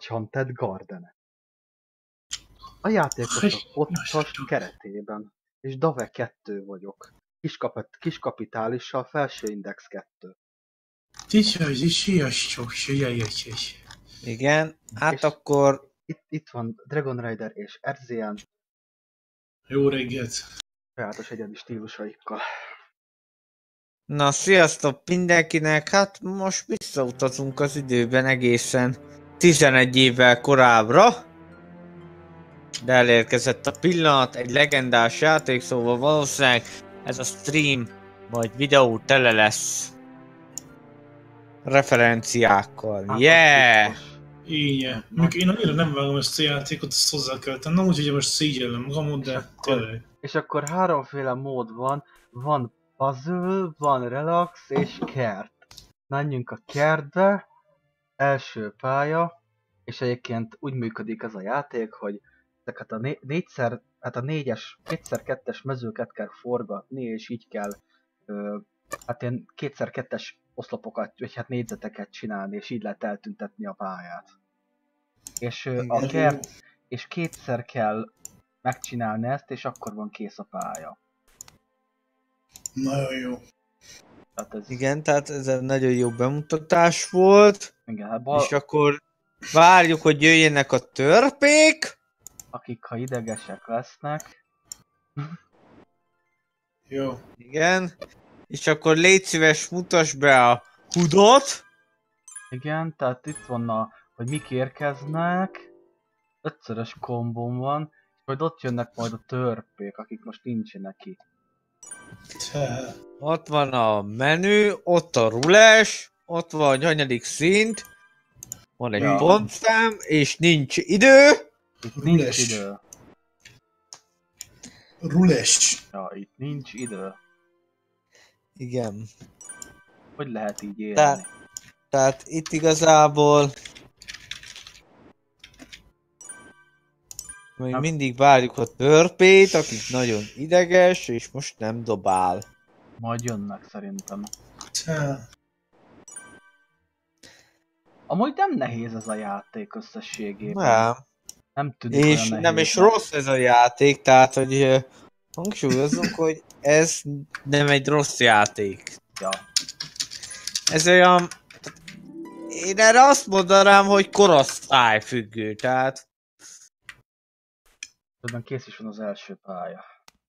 Enchanted Garden. A játékosok podcast keretében. És Dave 2 vagyok. Kiskapitálissal, felső index 2. Igen, hát És akkor... Itt van Dragon Rider és Erzian. Jó reggelt! Sajátos egyedi stílusaikkal. Na, sziasztok mindenkinek! Hát most visszautazunk az időben egészen 11 évvel korábbra. De elérkezett a pillanat, egy legendás játék, szóval valószínűleg ez a stream vagy videó tele lesz referenciákkal. Hát, Yeah! Igen. Én annyira nem vágom ezt a játékot, ezt hozzá kell tennem, úgyhogy most szégyellem magamot, de tényleg. És akkor háromféle mód van. Van puzzle, van relax és kert. Menjünk a kertbe. Első pálya. És egyébként úgy működik ez a játék, hogy ezeket a négyes, 2x2-es mezőket kell forgatni, és így kell hát ilyen 2x2-es oszlopokat, vagy hát négyzeteket csinálni, és így lehet eltüntetni a pályát. És a kert, és kétszer kell megcsinálni ezt, és akkor van kész a pálya. Nagyon jó. Tehát ez, Igen, tehát ez egy nagyon jó bemutatás volt. igen, hát És akkor várjuk, hogy jöjjenek a törpék. akik ha idegesek lesznek, Jó. Igen. És akkor légy szíves, mutasd be a hudot. igen, tehát itt van hogy mik érkeznek, 5-szörös kombóm van, és majd ott jönnek majd a törpék, akik most nincsenek itt. Te. Ott van a menü, ott a rules, ott van a hanyadik szint, van egy Ja. pontszám, és nincs idő. Itt nincs Rules. idő. Rules. Ja, itt nincs idő. Igen. Hogy lehet így élni? Tehát itt igazából még Nem. mindig várjuk a törpét, akik nagyon ideges, és most nem dobál. Majd jönnek szerintem. Te. Amúgy nem nehéz ez a játék összességében. Nem. Nem tűnik És olyan nem is nehéznek. rossz ez a játék, tehát hogy hangsúlyozunk, hogy ez nem egy rossz játék. Ja. Ez olyan... Én erre azt mondanám, hogy korosztályfüggő, tehát... Közben kész is van az első pálya.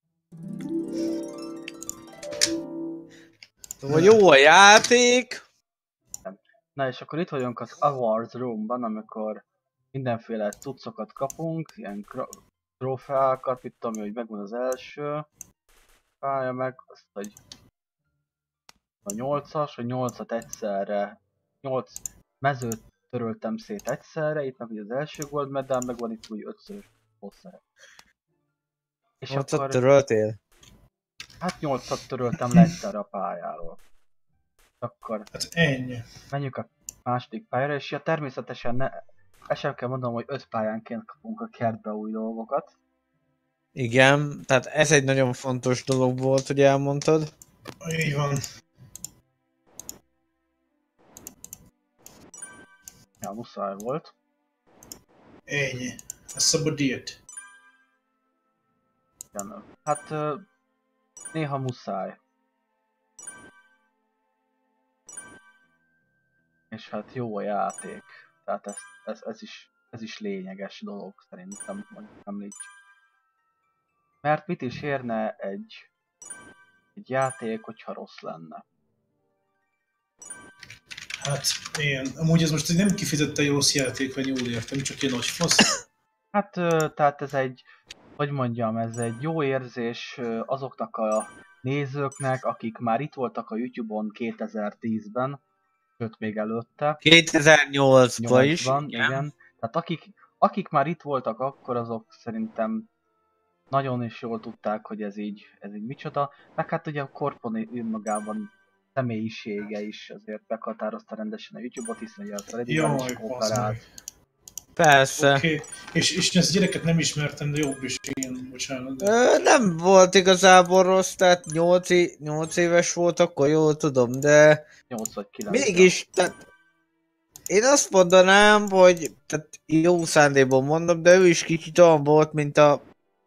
Szóval jó a játék. Na és akkor itt vagyunk az Awards Roomban, amikor mindenféle cuccokat kapunk, ilyen trófeákat, itt ami, hogy megvan az első pálya meg, azt, hogy a 8-as, hogy 8-at egyszerre, 8 mezőt töröltem szét egyszerre, itt meg ugye az első gold medal, meg van itt úgy 5-szörös bosszere. És 8-at akkor, töröltél? hát 8-at töröltem le egyszerre a pályáról. Akkor Hát ennyi. menjünk a második pályára, és ja, természetesen ezt sem kell mondanom, hogy 5 pályánként kapunk a kertbe új dolgokat. Igen, tehát ez egy nagyon fontos dolog volt, hogy elmondtad. Így van. Ja, muszáj volt. Ennyi. A szabadíjat. Igen. Hát néha muszáj. És hát jó a játék. Tehát ez is lényeges dolog szerintem, hogy említsük. Mert mit is érne egy játék, hogyha rossz lenne? Hát igen. Amúgy ez most nem kifejezetten egy rossz játék, vagy jól értem, csak egy nagy fasz. Hát tehát ez egy jó érzés azoknak a nézőknek, akik már itt voltak a YouTube-on 2010-ben, sőt még előtte. 2008-ban is. Igen. Tehát akik már itt voltak akkor, azok szerintem nagyon is jól tudták, hogy ez így micsoda. Meg hát ugye a Corpon önmagában személyisége is azért meghatározta rendesen a YouTube-ot, hiszen ugye a Freddy-vel is Jaj, kooperált. Persze. Oké. És ezt a gyereket nem ismertem, de jobb is én, bocsánat. Nem volt igazából rossz, tehát 8 éves volt, akkor jól tudom, de 8 vagy 9. mégis, tehát én azt mondanám, hogy tehát jó szándékból mondom, de ő is kicsit olyan volt, mint a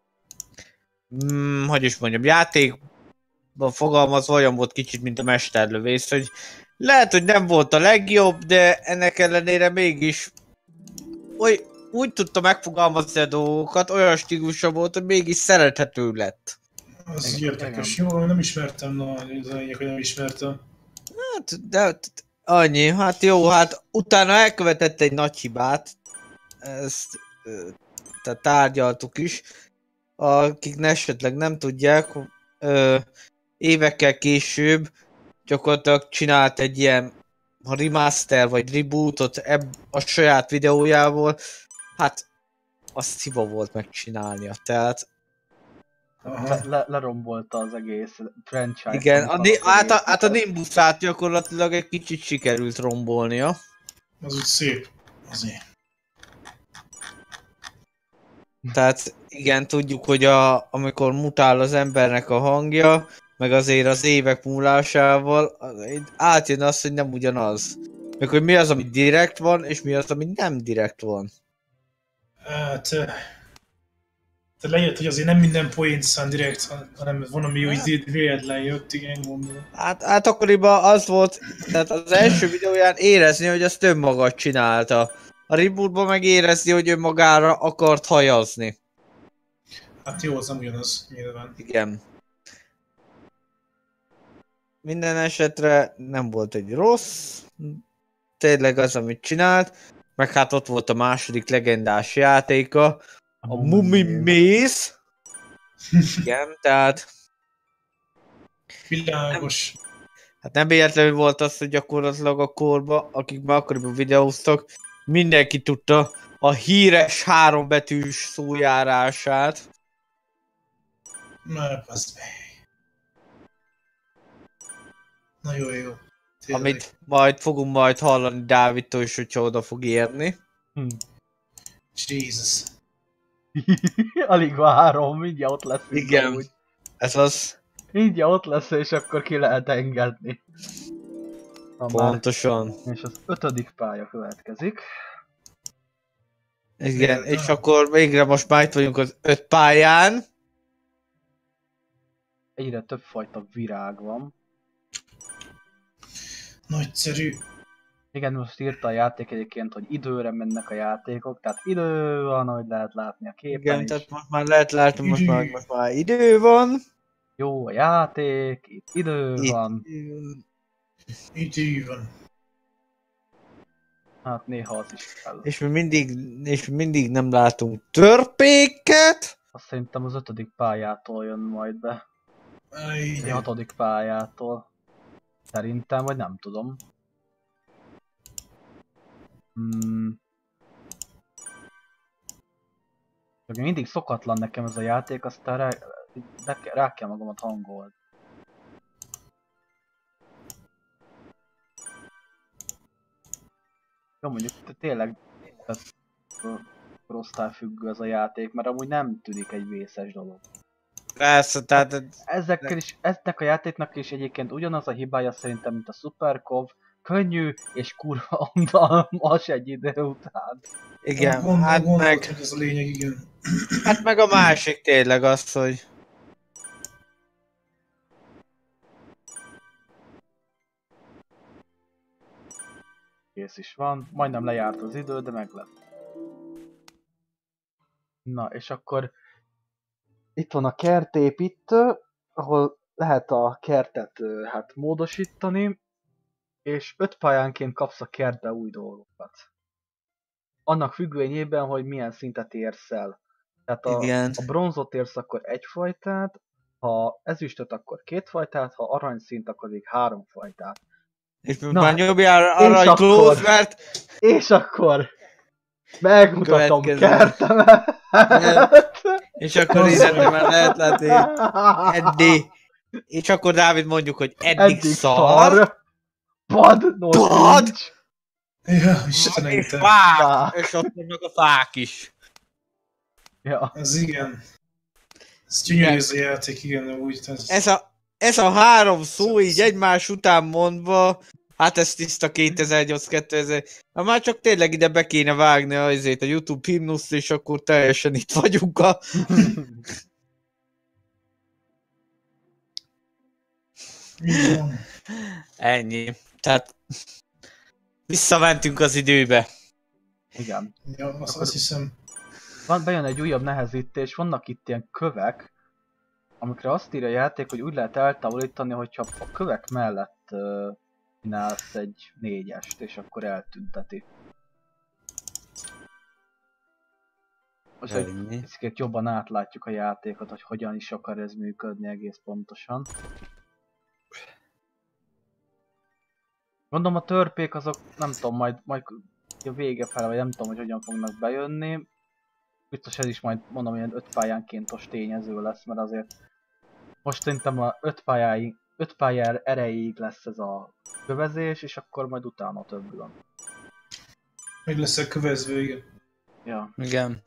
hogy is mondjam, játékban fogalmazva olyan volt kicsit, mint a mesterlövész, hogy lehet, hogy nem volt a legjobb, de ennek ellenére mégis úgy tudta megfogalmazni a dolgokat, olyan stílusa volt, hogy mégis szerethető lett. Az érdekes. Jó, nem ismertem, az lényeg, hogy nem ismertem. Hát, de annyi, hát jó, hát utána elkövetett egy nagy hibát, ezt tehát tárgyaltuk is, akik esetleg nem tudják, évekkel később gyakorlatilag csinált egy ilyen remaster vagy rebootot a saját videójából, hát azt hiba volt megcsinálnia, tehát lerombolta az egész franchise. igen, a Nimbusát gyakorlatilag egy kicsit sikerült rombolnia. Az úgy szép, azért. Tehát igen, tudjuk, hogy amikor mutál az embernek a hangja, meg azért az évek múlásával átjön az, hogy nem ugyanaz. Meg hogy mi az, ami direkt van, és mi az, ami nem direkt van. Hát... Te lejött, hogy azért nem minden point szán direkt, hanem van, ami úgy véletlen jött, igen, gondolom. Hát akkoriban az volt, tehát az első videóján érezni, hogy azt önmaga csinálta. A rebootban meg érezni, hogy önmagára akart hajazni. Hát jó, az nem ugyanaz, nyilván. Igen. Minden esetre nem volt egy rossz. Tényleg az, amit csinált. Meg hát ott volt a második legendás játéka. A Mummy Maze. Igen, tehát... Világos. Hát nem véletlenül volt az, hogy gyakorlatilag a korba, akik már akkoriban videóztak, mindenki tudta a híres hárombetűs szójárását. Az nagyon jó. Tényleg. Amit fogunk majd hallani Dávidtól is, hogyha oda fog érni. Jesus. Alig várom, mindjárt ott lesz. Igen, úgy. Ez az. Mindjárt ott lesz, és akkor ki lehet engedni. Pontosan. Már, és az 5. pálya következik. Igen, és akkor végre most már itt vagyunk az 5 pályán. Egyre több fajta virág van. Nagyszerű. Igen, most írta a játék egyébként, hogy időre mennek a játékok, tehát idő van, ahogy lehet látni a képen. Igen, is. tehát most már lehet látni, most már idő van. Jó a játék, itt idő van. Idő van. Hát néha az is kell. És mi mindig nem látunk törpéket. Azt szerintem az 5. pályától jön majd be. A 6. pályától. Szerintem, vagy nem tudom. Mindig szokatlan nekem ez a játék, aztán rá kell magamat hangolni. Jó, mondjuk tényleg korosztályfüggő ez a játék, mert amúgy nem tűnik egy vészes dolog. Persze, tehát... Eznek a játéknak is egyébként ugyanaz a hibája szerintem, mint a Supercov, könnyű és kurva unalmas egy idő után. Igen, hát meg... Ez a lényeg, igen. Hát meg a másik tényleg az, hogy... Kész is van, majdnem lejárt az idő, de meg lett. Na, és akkor itt van a kertépítő, ahol lehet a kertet hát módosítani, és 5 pályánként kapsz a kertbe új dolgokat. Annak függvényében, hogy milyen szintet érsz el. Tehát a bronzot érsz, akkor egy fajtát, ha ezüstöt, akkor 2 fajtát, ha aranyszint, akkor még 3 fajtát. És már nyomjál aranyklót, mert... És akkor megmutatom kertemet! És akkor ide már lehet látni, eddig. És akkor Dávid mondjuk, hogy eddig szar. Pad! Ja, Istenem, és fák! És ott vannak a fák is. Ja. Ez igen. Ez gyönyörű ez a játék, igen, úgy. Ez a 3 szó így egymás után mondva, Hát ez tiszta 2008-2000. Ha már csak tényleg ide be kéne vágni a YouTube himnuszt, és akkor teljesen itt vagyunk a... Így van. Ennyi. Tehát visszamentünk az időbe. Igen. Ja, azt hiszem. Bejön egy újabb nehezítés, vannak itt ilyen kövek, amikre azt írja a játék, hogy úgy lehet eltávolítani, hogyha a kövek mellett csinálsz egy 4-est, és akkor eltünteti. Most egy kicsit jobban átlátjuk a játékot, hogy hogyan is akar ez működni egész pontosan. Gondolom a törpék azok, nem tudom, majd a vége fele, vagy nem tudom, hogy hogyan fognak bejönni. Biztos ez is majd mondom, ilyen 5 pályánkéntos tényező lesz, mert azért most szerintem a 5 pálya erejéig lesz ez a kövezés, és akkor majd utána többül. Meg lesz a kövező, igen. Ja. Igen.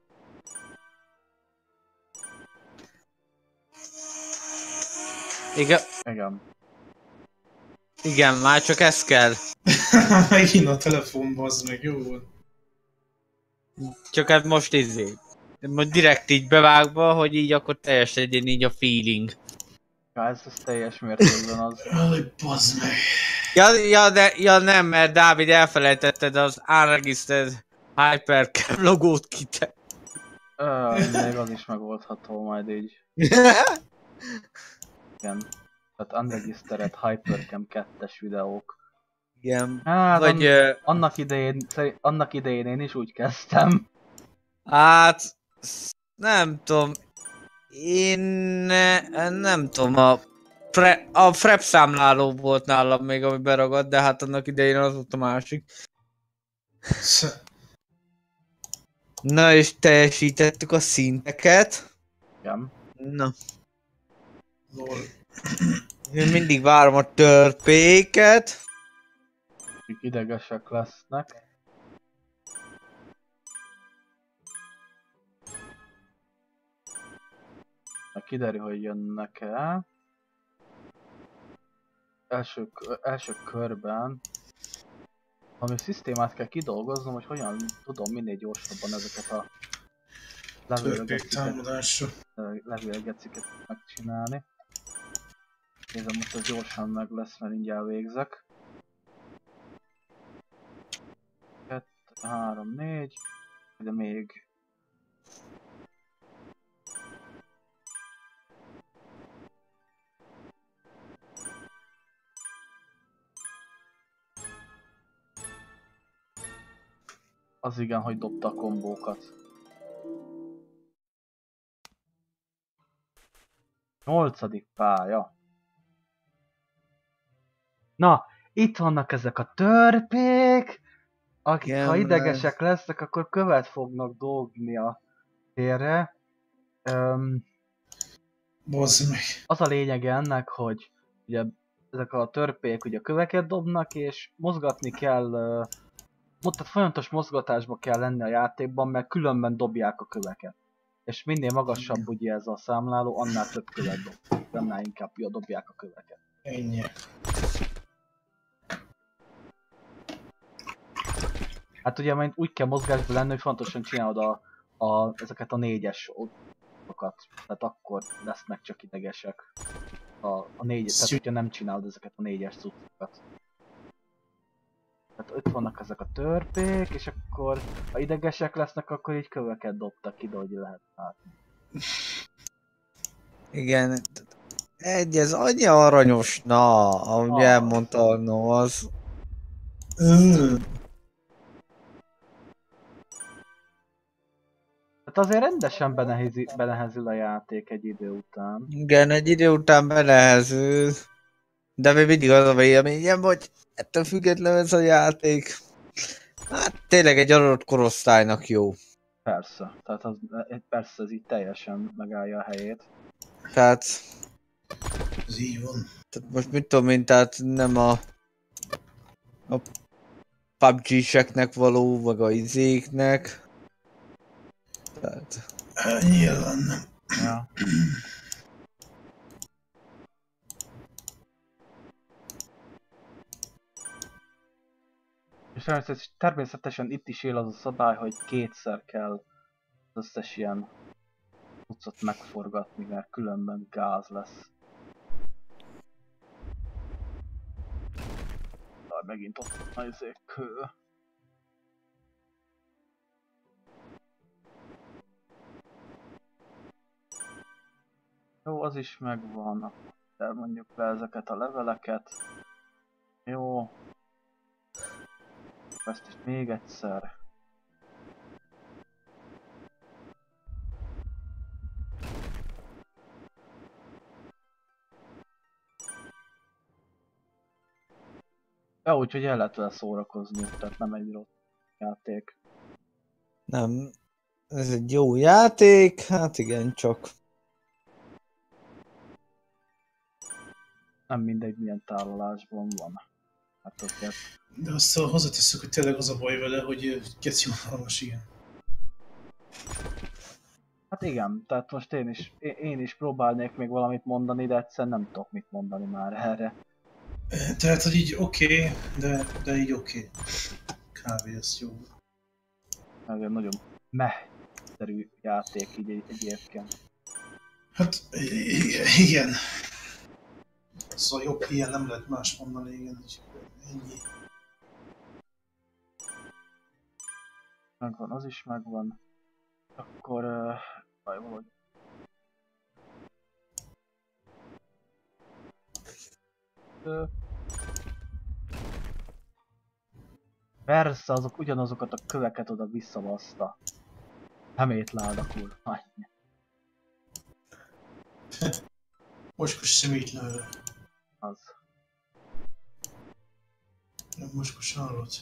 Igen. Igen. Igen, már csak ez kell. Megint a telefon, bazd meg, jó volt. Csak hát most most direkt így bevágva, hogy így akkor teljes legyen így a feeling. Ja, ez teljes mértékben az. Jaj, bazd meg. Ja nem, mert Dávid elfelejtetted az Unregistered Hypercam logót Még az is megoldható majd így. Igen. Tehát Unregistered Hypercam 2-es videók. Igen. Hát, Vagy... annak idején én is úgy kezdtem. Hát... Nem tudom. Én... Nem tudom, a Frep számláló volt nálam még, ami beragadt, de hát annak idején az volt a másik. Na és teljesítettük a szinteket. Igen. Na. Lol. Én mindig várom a törpéket. Akik idegesek lesznek. Kiderül, hogy jönnek el. Első körben ami szisztémát kell kidolgoznom, hogy hogyan tudom minél gyorsabban ezeket a levélgeciket megcsinálni. Nézem, most ez gyorsan meg lesz, mert mindjárt végzek. 2, 3, 4, de még. Az igen, hogy dobta a kombókat. 8. pálya. Na, itt vannak ezek a törpék, akik Igen, ha idegesek lesznek, akkor követ fognak dobni a térre. Bazd meg. Az a lényege ennek, hogy ugye ezek a törpék ugye köveket dobnak, és mozgatni kell, tehát folyamatos mozgatásba kell lenni a játékban, mert különben dobják a köveket. És minél magasabb ugye ez a számláló, annál több követ dobják, annál inkább dobják a köveket. Ennyi. Hát ugye majd úgy kell mozgásban lenni, hogy fontosan csinálod ezeket a 4-es okat, tehát akkor lesznek csak idegesek. A 4-es, tehát hogyha nem csinálod ezeket a 4-es cuccokat. Tehát ott vannak ezek a törpék, és akkor ha idegesek lesznek, akkor így köveket dobtak ide, hogy lehet látni. Igen. Ez annyi aranyos, na, ahogy elmondta, no, az... Hát azért rendesen benehezül a játék egy idő után. Igen, egy idő után benehezül. De még mindig az a véleményem, hogy ettől függetlenül ez a játék... Hát tényleg egy adott korosztálynak jó. Persze, tehát persze ez így teljesen megállja a helyét. Tehát... Ez így van. Tehát most mit tudom én, tehát nem a PUBG-seknek való, meg a izéknek. Tehát... Nyilván nem. Ja. természetesen itt is él az a szabály, hogy kétszer kell az összes ilyen cuccot megforgatni, mert különben gáz lesz. Megint ott van az kő. Jó, az is megvan. Elmondjuk le ezeket a leveleket. Jó. Ezt is még egyszer. Ja, úgyhogy el lehet vele szórakozni, tehát nem egy rossz játék. Nem, ez egy jó játék, hát igen, csak... Nem mindegy, milyen tálalásban van. Hát azért... De azt hozzátesszük, hogy tényleg az a baj vele, hogy geci unalmas, igen. Hát igen, tehát most én is próbálnék még valamit mondani, de egyszerűen nem tudok mit mondani már erre. Tehát, hogy így oké, de így oké. Kávé, az jó. Nagyon nagyon meh-szerű játék így egyébként. Hát igen. Szóval jobb ilyen nem lehet más mondani, igen, így ennyi. Megvan, az is megvan. Akkor... Jaj, valahogy... Persze, azok ugyanazokat a köveket oda visszavaszta. Szemétládak úr. Mocskos szemétlőre. Az. Nem mocskos állat.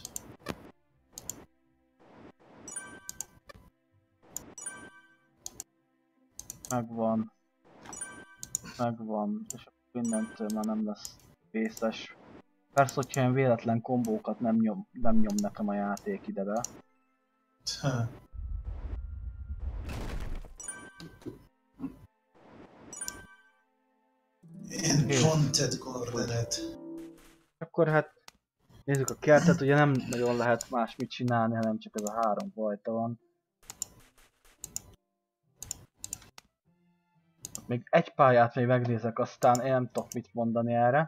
Megvan. Megvan. És mindentől már nem lesz vészes. Persze, hogyha ilyen véletlen kombókat nem nyom nekem a játék ide be. Én Wanted Gardenet. Akkor hát nézzük a kertet, ugye nem nagyon lehet más mit csinálni, hanem csak ez a 3 fajta van. Még egy pályát még megnézek, aztán én nem tudok mit mondani erre.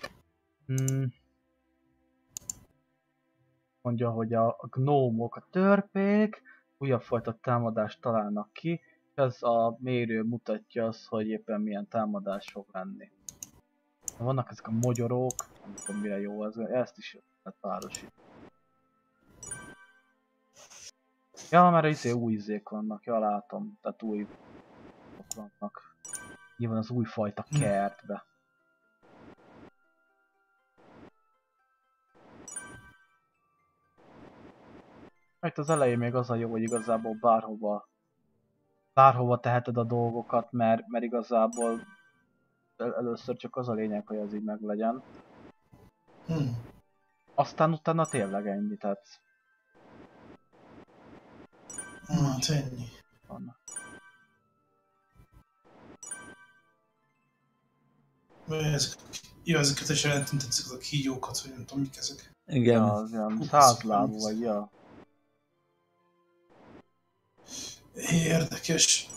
Mondja, hogy a gnómok, a törpék újabb fajta támadást találnak ki, és ez a mérő mutatja azt, hogy éppen milyen támadás fog lenni. Vannak ezek a mogyorók, nem tudom mire jó ez, ezt is lehet párosítani. Ja, mert új izék vannak, ja látom, tehát új vannak. Nyilván az új fajta kertbe. Itt az elején még az a jó, hogy igazából bárhova teheted a dolgokat, mert igazából először csak az a lényeg, hogy ez így meglegyen. Aztán utána tényleg ennyi, tehát... Hát ennyi. Van. Ezeket is jelentünk tetszik a kígyókat, vagy nem tudom mik ezek. Igen. Ja, az ilyen 100 lábú vagy, ja. Érdekes.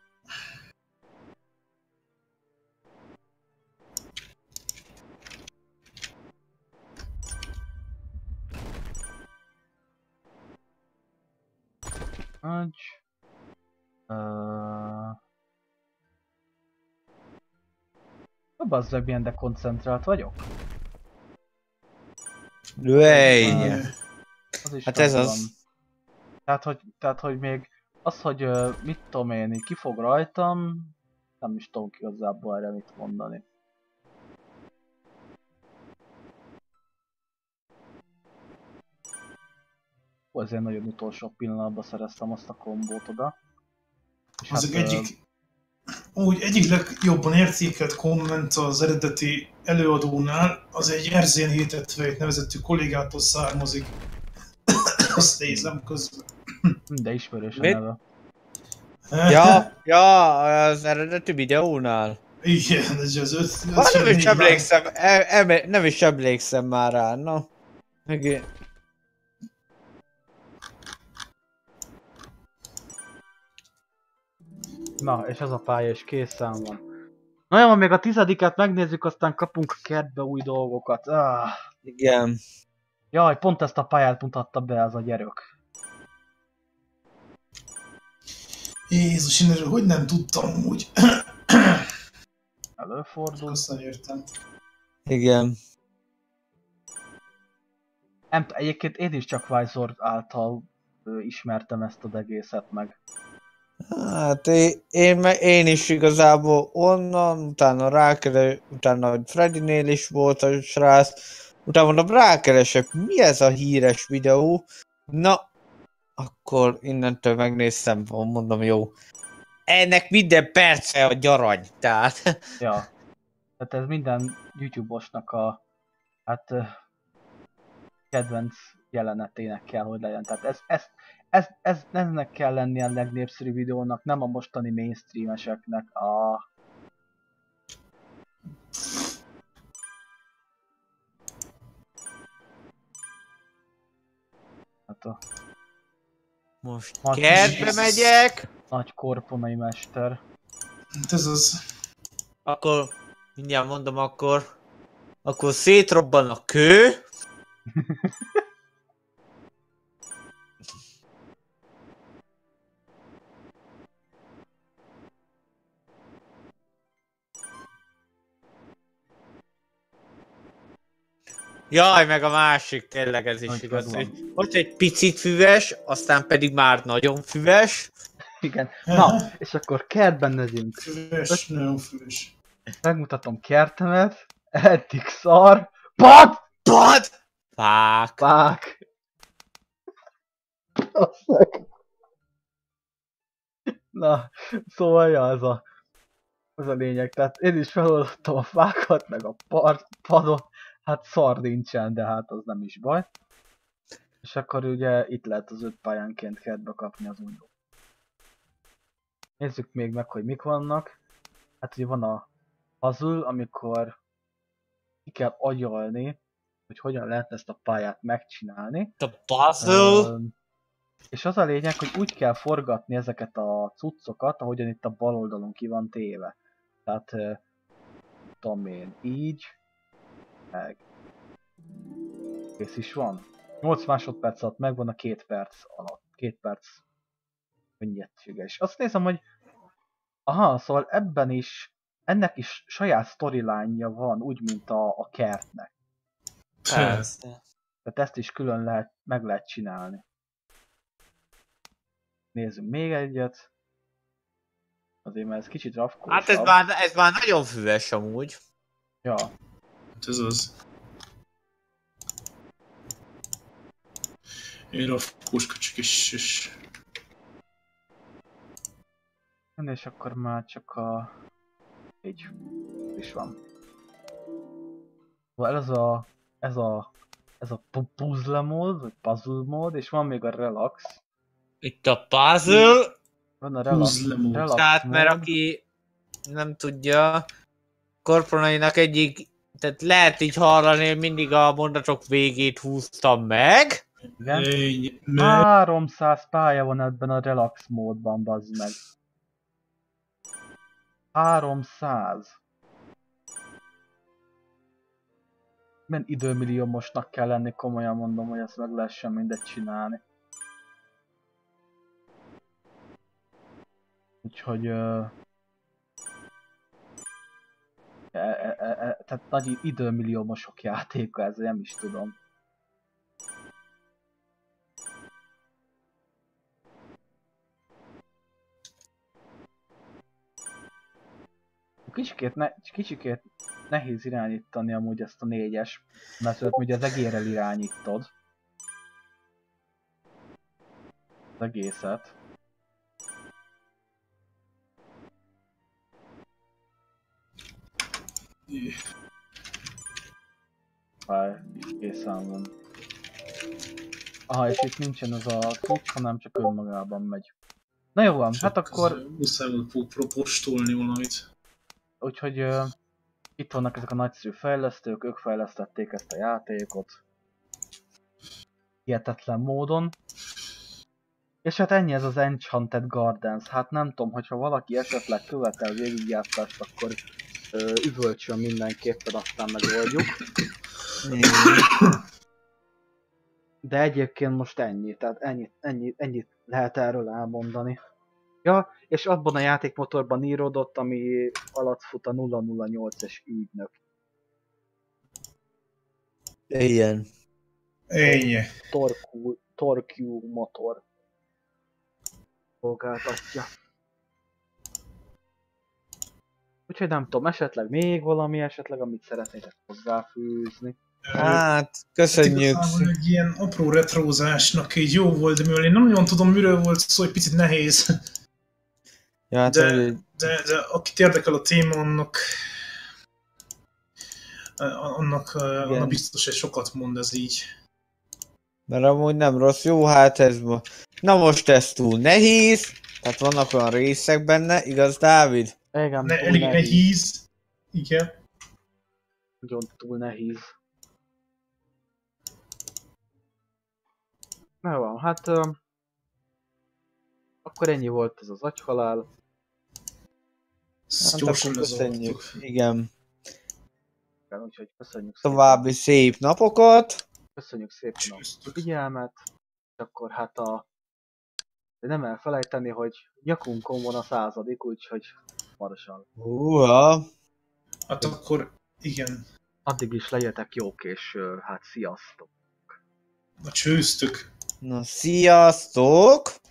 Bazzeg, milyen dekoncentrált vagyok. Lőj! Az is Hát ez megvan. az. Tehát, hogy még az, hogy mit tudom én, így kifog rajtam, nem is tudom igazából erre mit mondani. Azért nagyon utolsó pillanatban szereztem azt a kombót oda. És Az hát, egyik legjobban értékelt komment az eredeti előadónál, az egy Erzén Hétetvejt nevezetű kollégától származik. Azt nézem közben. de ismerős a Mit? neve. Ja, az eredeti videónál. Igen, ez az 5. Hát nem is emlékszem, nem is emlékszem már rá, no. Na, és ez a pálya is készen van. Na jó, még a 10-et megnézzük, aztán kapunk a kertbe új dolgokat. Igen. Jaj, pont ezt a pályát mutatta be ez a gyerek. Jézus, én erről hogy nem tudtam úgy? Előfordul. Azt nem értem. Igen. Egyébként én is csak Vizor által ismertem ezt az egészet meg. Hát én is igazából onnan, utána hogy Freddynél is volt a srác, utána mondom, rákeresek, mi ez a híres videó? Na, akkor innentől megnéztem, mondom, jó. Ennek minden perce a gyarany, tehát. Ja. Tehát ez minden YouTube-osnak a hát kedvenc jelenetének kell, hogy legyen. Tehát ennek kell lennie a legnépszerűbb videónak, nem a mostani mainstreameseknek. Hát a Most Nagy- kertbe megyek, nagy korponai mester. Hát ez az. akkor mindjárt mondom, akkor szétrobban a kő. Jaj, meg a másik, tényleg ez is Nagy igaz, van. hogy most egy picit füves, aztán pedig már nagyon füves. Igen. Na, és akkor kertben megyünk. Füves, nagyon füves. Megmutatom kertemet. Eddig szar. Pad! Pad! Fák! Fák! Basszeg. Na, szóval ja, ez a lényeg. Tehát én is feloldottam a fákat, meg a padot. Hát szar nincsen, de hát az nem is baj. És akkor ugye itt lehet az 5 pályánként kertbe kapni az új dolgot. Nézzük még meg, hogy mik vannak. Hát ugye van a puzzle, amikor ki kell agyalni, hogy hogyan lehet ezt a pályát megcsinálni. A puzzle! És az a lényeg, hogy úgy kell forgatni ezeket a cuccokat, ahogyan itt a bal oldalon ki van téve. Tehát, tudom én, így, meg kész is van. 8 másodperc alatt megvan a 2 perc alatt. 2 perc könnyedsége. És azt nézem, hogy aha, szóval ebben is, ennek is saját storyline-ja van, úgy, mint a kertnek. Persze. Tehát ezt is külön meg lehet csinálni. Nézzünk még egyet. Azért mert ez kicsit rafkósabb. Hát ez már nagyon füves amúgy. Ja. Hát ez az. Én rafkós köcsök és... És akkor már csak a... Így is van. Szóval ez a puzzle mód, vagy puzzle mód, és van még a relax. Itt a puzzle. Van a relax Puzzle mód. Tehát mód. mert aki nem tudja, Korponainak egyik, tehát lehet így hallani, hogy mindig a mondatok végét húztam meg. Igen. 300 pálya van ebben a relax módban, bazd meg. 300. Milyen időmilliómosnak kell lenni, komolyan mondom, hogy ezt meg lehessen mindet csinálni. Úgyhogy... tehát nagy időmilliómosok játéka, ez nem is tudom. Kicsikét nehéz irányítani amúgy ezt a 4-es, mert ugye az egérrel irányítod. Az egészet. Már készen van. Aha, és itt nincsen az a cucc, hanem csak önmagában megy. Na jó van, hát akkor... Muszáj volt postolni valamit. Úgyhogy itt vannak ezek a nagyszerű fejlesztők, ők fejlesztették ezt a játékot. Hihetetlen módon. És hát ennyi ez az Enchanted Gardens. Hát nem tudom, hogyha valaki esetleg követel végigjátszást, akkor üvölcsön mindenképpen, aztán megoldjuk. De egyébként most ennyi, tehát ennyit lehet erről elmondani. Ja, és abban a játékmotorban íródott, ami alatt fut a 008-es ügynök. Ilyen. Ennyi. Torque motor szolgáltatja. Úgyhogy nem tudom, esetleg még valami, amit szeretnétek hozzáfűzni. Hát, köszönjük. Igazából egy ilyen apró retrózásnak így jó volt, de mivel én nem nagyon tudom, miről volt szó, egy picit nehéz. Ja, hát, de akit érdekel a téma, annak biztos, hogy sokat mond ez így. Mert amúgy nem rossz, jó, hát ez ma. Na most ez túl nehéz, tehát vannak olyan részek benne, igaz, Dávid? Igen, Elég nehéz. Igen. Nagyon túl nehéz. Na van, hát akkor ennyi volt ez az agyhalál. Ezt Hát gyorsan akkor köszönjük. lezártuk. Igen. Úgyhogy köszönjük További szép napokat. Köszönjük szépen a Csőztük. figyelmet. És akkor hát de nem elfelejteni, hogy nyakunkon van a 100., úgyhogy marsal. Húha. Hát akkor igen. Addig is legyetek jók, és hát sziasztok! Na csőztük. Na, sziasztok!